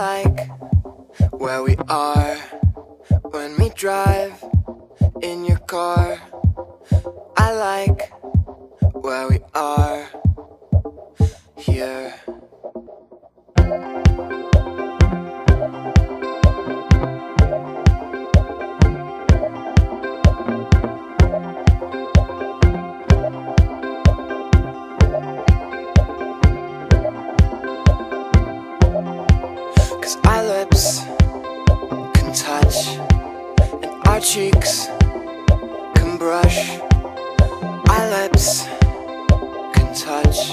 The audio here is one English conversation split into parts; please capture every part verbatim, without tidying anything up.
like where we are when we drive in your car. I like where we are here. Cause our lips can touch and our cheeks can brush. Our lips can touch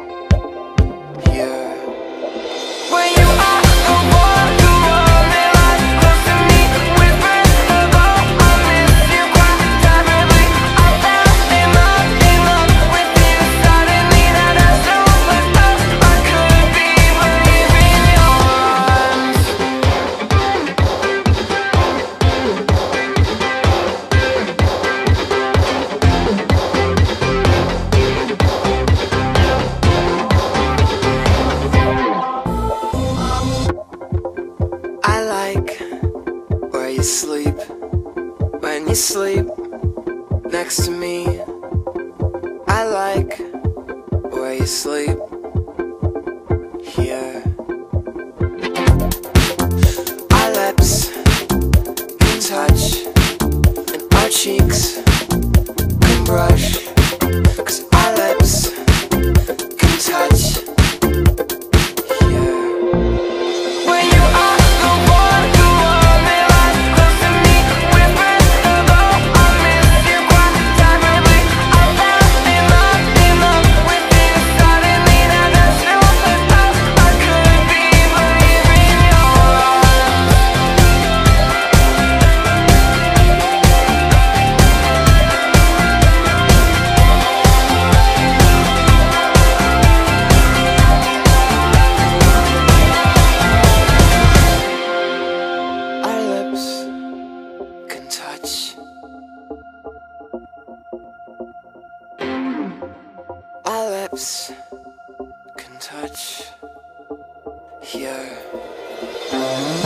here. When you are the one who only lies close to me, whispers hello, I miss you quite terribly. I fell in love, in love with you suddenly. That I so much love I could be leaving your arms. I like where you sleep when you sleep next to me. I like where you sleep here. Our lips can touch and our cheeks can brush. Cause our lips can touch here. When you are the one who only lies close to me, whispers hello, I miss you quite terribly. I fell in love, in love with you suddenly. That I so much love I could be leaving your arms. Our lips can touch. Our lips can touch here.